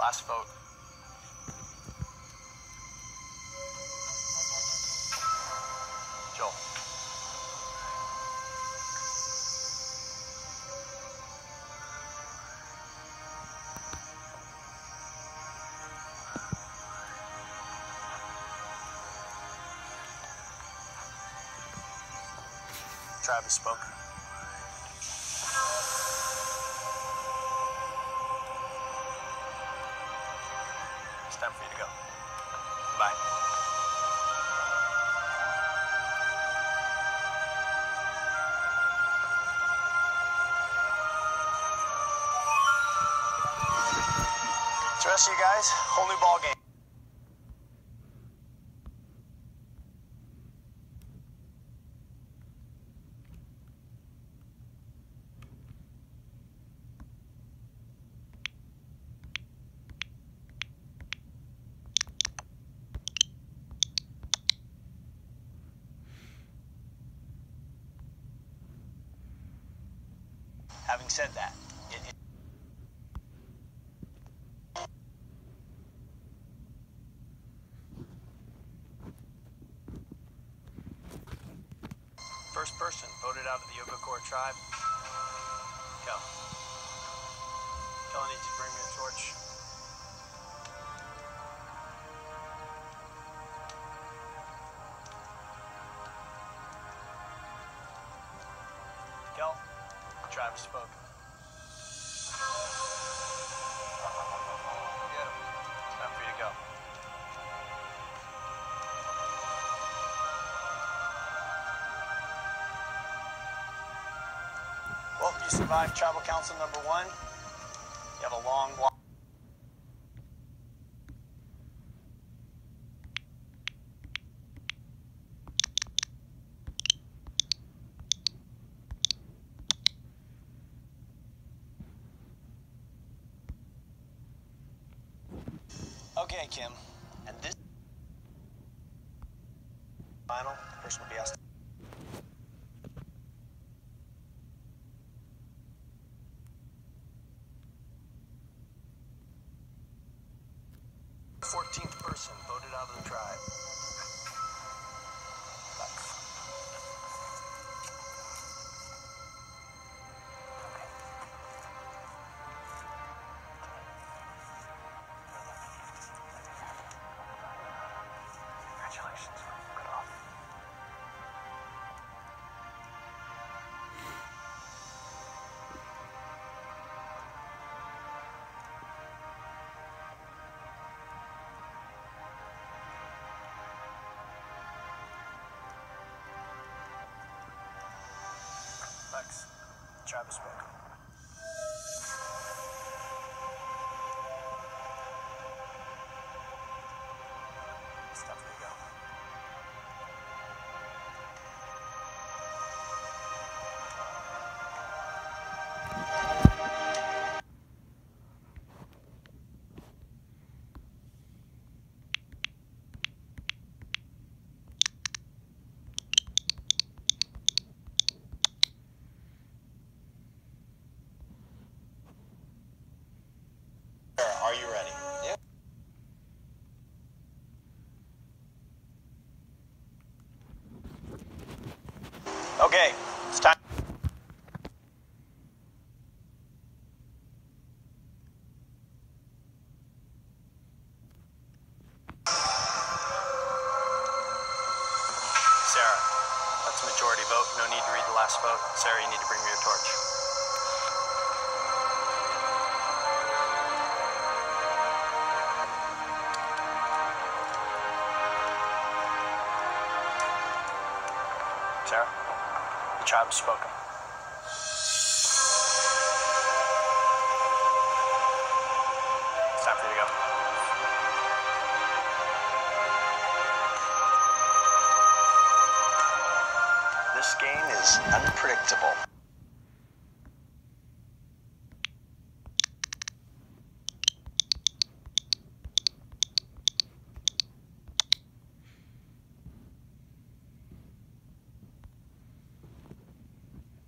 Last vote. Joel. Travis spoke. It's time for you to go. Bye. The rest of you guys, whole new ball game. Having said that, first person voted out of the Yoga Core tribe. Kel. Kel, I need you to bring me a torch. Kel, Travis spoke. Get him. It's time for you to go. Well, you survived Tribal Council number 1. You have a long walk. Okay, Kim, and this final person will be asked. The 14th person voted out of the tribe. Congratulations. Good off. Thanks. Travis spoke. It's time for you to go. Are you ready? Yeah. Okay, it's time. Sarah, that's a majority vote. No need to read the last vote. Sarah, you need to bring me your torch. Sarah, the tribe has spoken. It's time for you to go. This game is unpredictable.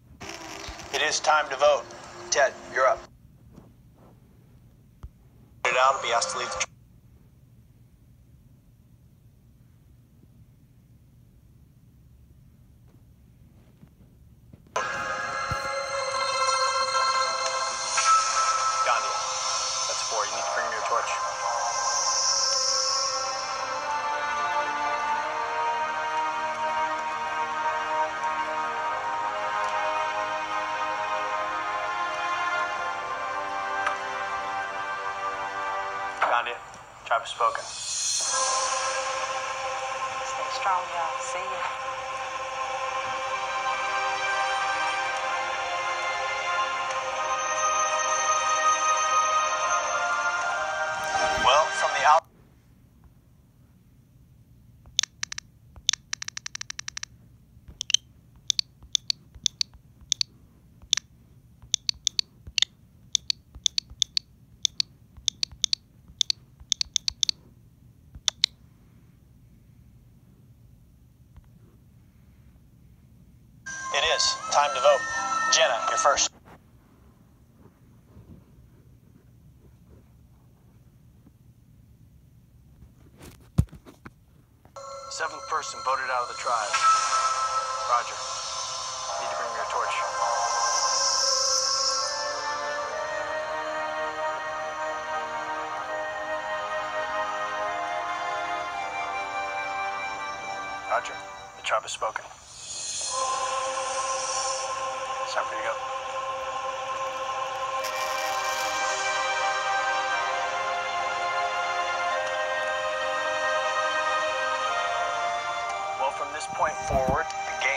It is time to vote. Ted, you're up. voted out will be asked to leave the tribe. Gandhi, that's 4. You need to bring me your torch. Gandhi, tribe has spoken. Stay strong, y'all. See ya. Well, from the out. It is time to vote. Jenna, you're first. 7th person voted out of the tribe. Roger. Need to bring me your torch. Roger. The tribe has spoken. It's time for you to go. Well, from this point forward, the game...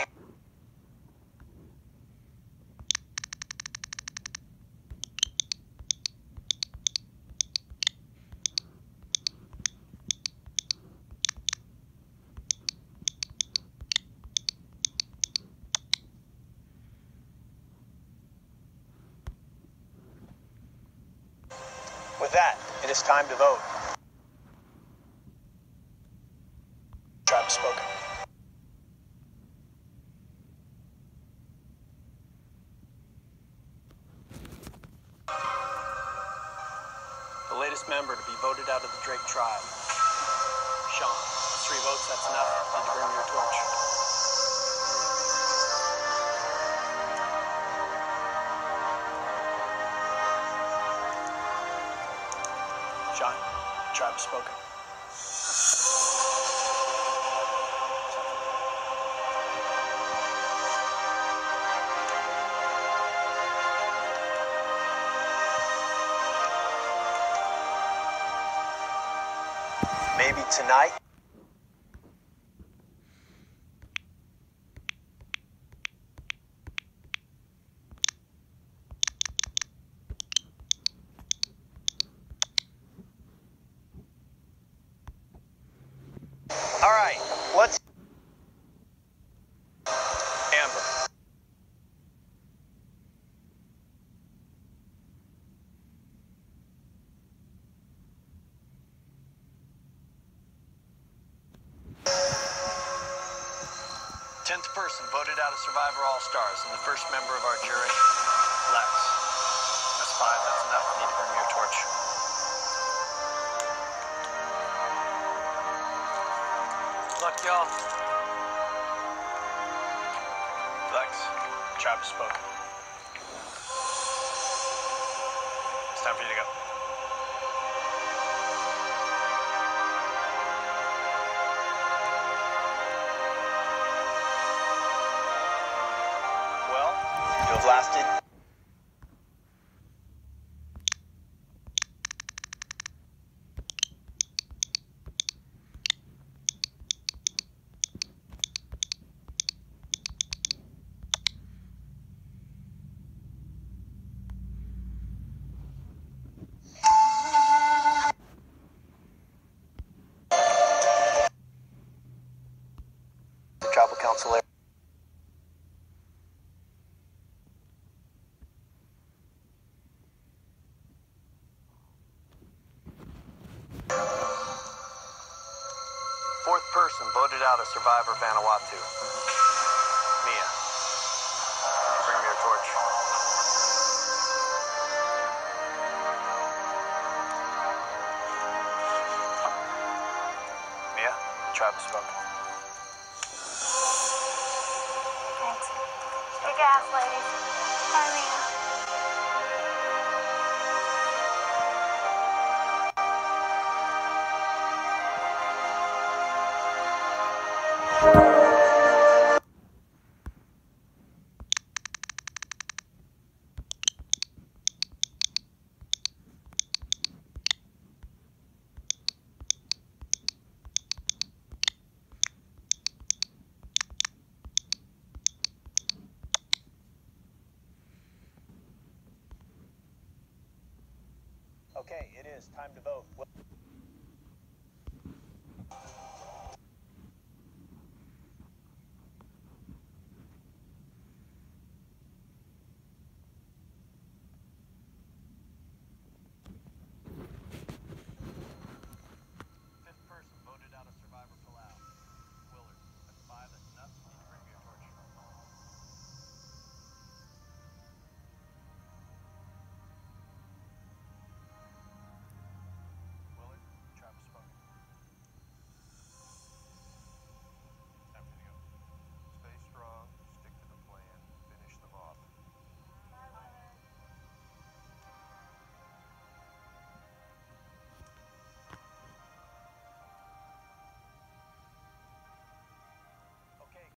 With that, it is time to vote. Tribe has spoken. The latest member to be voted out of the Drake tribe. Sean, 3 votes, that's enough. Need to bring me your torch. Sean, tribe has spoken. Maybe tonight. All right, let's... Amber. Tenth person voted out of Survivor All-Stars and the first member of our jury, Lex. That's 5, that's enough. Need to bring me your torch. Look, y'all. Lex, tribe has spoken. It's time for you to go. Well, you have lasted... Tribal Council area. Fourth person voted out of Survivor Vanuatu. Mia. Bring me your torch. Travis spoke. Thanks. Good gas, ladies. Bye, Mia. Okay, it is time to vote.